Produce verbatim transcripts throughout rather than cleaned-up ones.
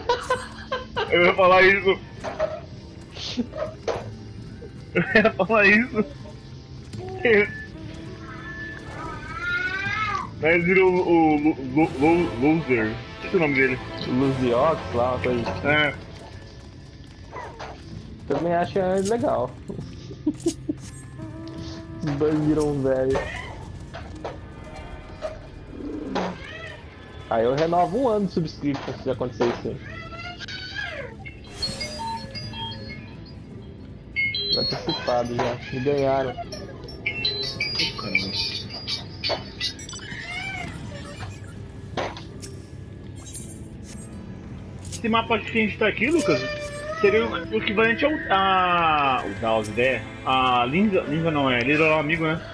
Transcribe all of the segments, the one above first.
Eu ia falar isso. Eu ia falar isso. Mas virou o, o, o, o Loser. Esqueci o nome dele. Luziox lá, uma coisa assim. É. Também acho legal. Os dois viram velho. Aí eu renovo um ano de subscription se acontecer isso aí. Antecipado já. Me ganharam. Esse mapa que a gente tá aqui, Lucas, seria o equivalente ao a o Daos ideia. A Linda, Linda não é, Little Amigo, né?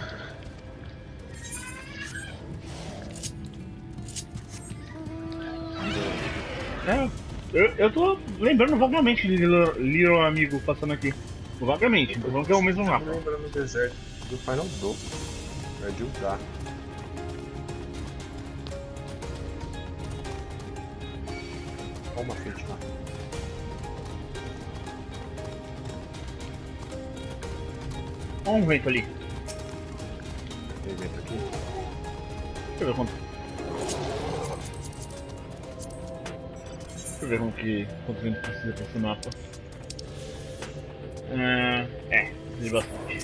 É, eu, eu tô lembrando vagamente de Little, Little Amigo passando aqui. Vagamente, tô falando que é o mesmo mapa. Eu tô lembrando do deserto do Final Dope. É de usar. Olha uma frente lá. Olha um vento ali. Tem vento aqui? Deixa eu ver quanto. Deixa eu ver como que quanto vento precisa pra esse mapa. É, é, precisa de bastante.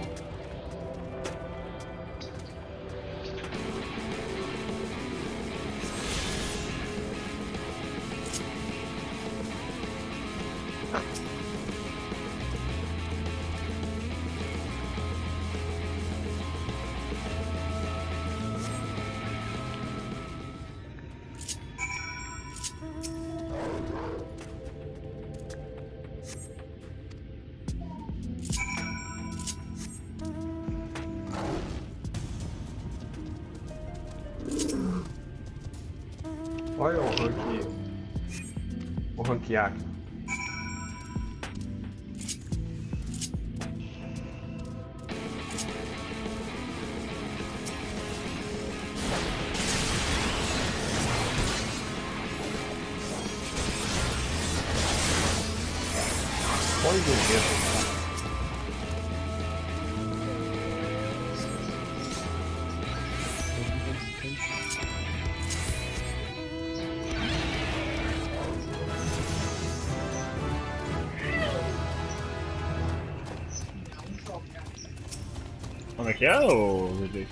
Olha o rank. O ranqueado. Olha o vento. Como é que é, ô Zé?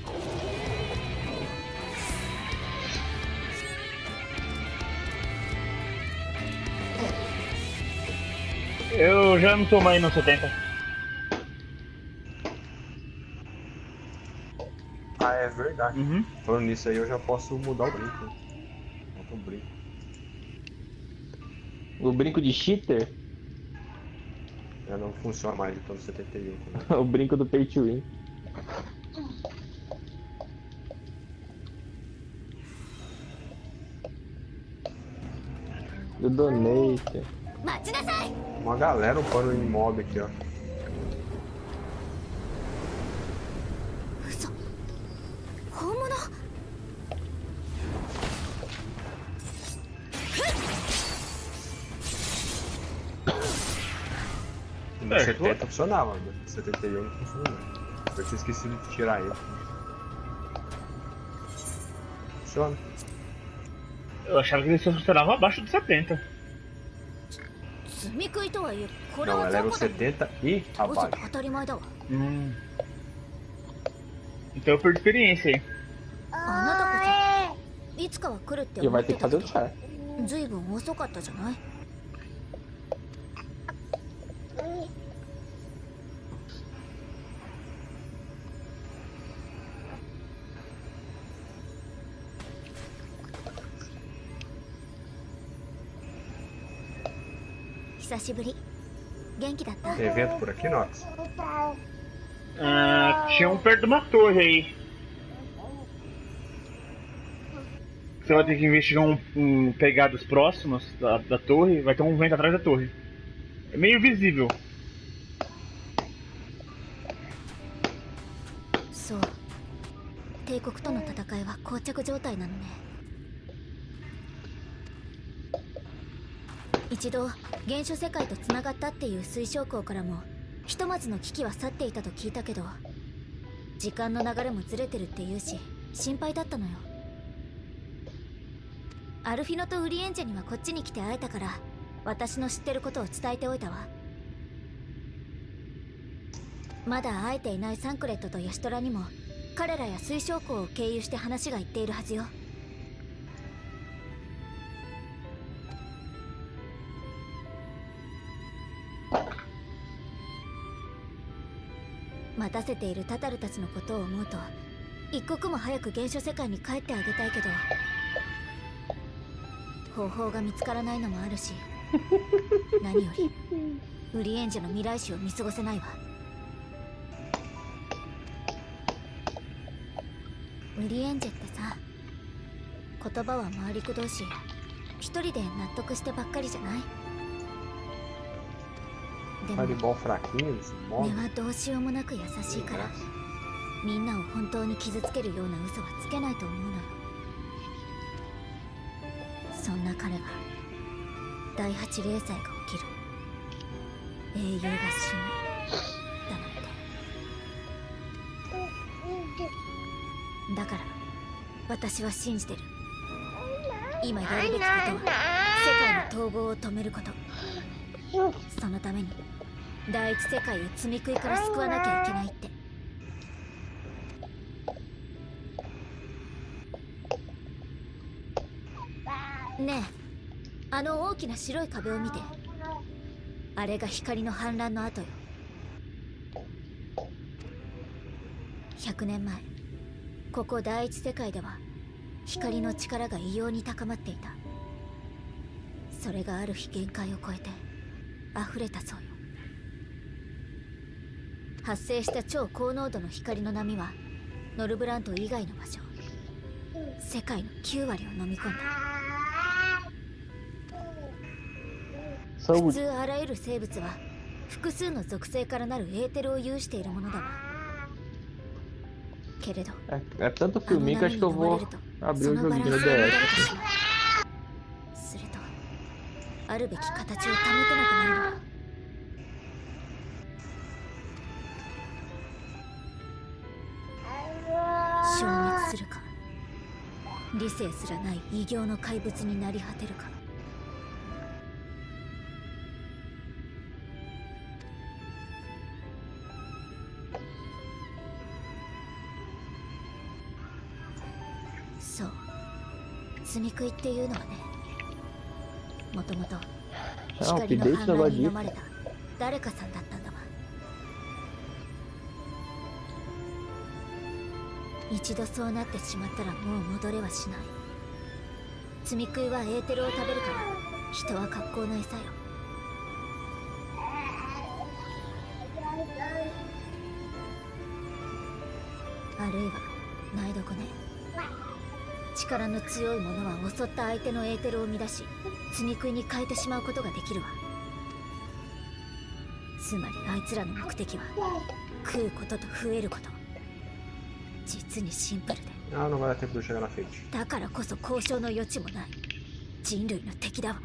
Eu já não tô mais no setenta. Ah, é verdade. Uhum. Falando nisso aí, eu já posso mudar o brinco. Bota o brinco. O brinco de cheater? Já não funciona mais, então no setenta e um. Né? O brinco do Pay to Win. Do Donate. Uma galera upando em mob aqui, ó. No setenta funcionava, no setenta e um não funcionou. Eu tinha esquecido de tirar ele. Funciona. Eu achava que ele só funcionava abaixo de setenta. Não, ela era o setenta e abaixo. Hum. Então eu perdi experiência aí. E vai ter que fazer o char. Tem evento por aqui, Nox? Ah, tinha um perto de uma torre aí. Você vai ter que investigar um, um pegadas próximas da, da torre. Vai ter um vento atrás da torre. É meio visível. 一度原初世界とつながったっていう水晶港からもひとまずの危機は去っていたと聞いたけど、時間の流れもずれてるっていうし心配だったのよ。アルフィノとウリエンジェにはこっちに来て会えたから、私の知ってることを伝えておいたわ。まだ会えていないサンクレットとヤシトラにも彼らや水晶港を経由して話がいっているはずよ。待たせているタタルたちのことを思うと、一刻も早く原初世界に帰ってあげたいけど、方法が見つからないのもあるし何よりウリエンジェの未来史を見過ごせないわ。ウリエンジェってさ、言葉は回りくどうし、一人で納得してばっかりじゃない？でも根はどうしようもなく優しいから、みんなを本当に傷つけるような嘘はつけないと思うのよ。そんな彼が第八零歳が起きる、英雄が死ぬだなんて。だから私は信じてる。今やるべきことは世界の逃亡を止めること。そのために第一世界を積み食いから救わなきゃいけないって。ねえ、あの大きな白い壁を見て。あれが光の反乱の後よ。ひゃくねんまえ、ここ第一世界では光の力が異様に高まっていた。それがある日限界を超えて溢れたそうよ。発生した超高濃度の光の波はノルブラント以外の場所、世界のきゅうわりを飲み込んだ。普通あらゆる生物は複数の属性からなるエーテルを有しているものだわ。けれど É, é tanto filminho que acho que eu vou abrir o joguinho no D S. するとあるべき形を保てなくなるの。消滅するか、理性すらない異形の怪物になり果てるか。そう、積み食いっていうのはね、もともと光の反乱に飲まれた誰かさんだったんだわ。一度そうなってしまったらもう戻れはしない。積み食いはエーテルを食べるから、人は格好の餌よ。あるいは苗床ね。力の強い者は襲った相手のエーテルを乱し、積み食いに変えてしまうことができるわ。つまりあいつらの目的は食うことと増えること。実にシンプルで、だからこそ交渉の余地もない人類の敵だわ。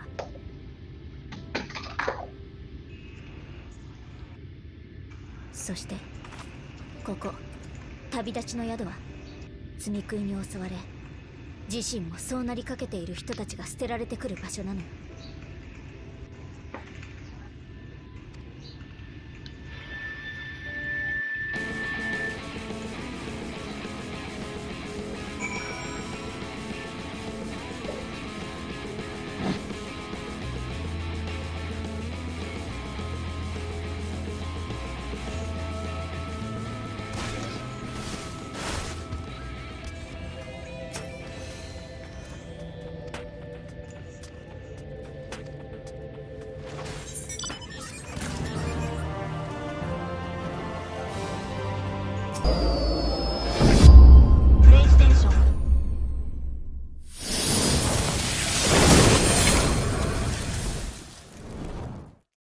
そしてここ旅立ちの宿は積み食いに襲われ、自身もそうなりかけている人たちが捨てられてくる場所なのよ。